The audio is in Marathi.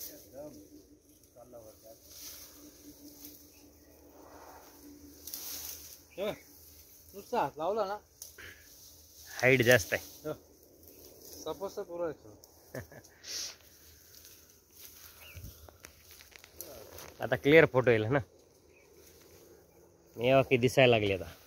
नुसता हात लावला ना हाईट जास्त आहे. सपोज पुरायचं. आता क्लिअर फोटो येईल ना. मेवा की दिसायला लागले आता.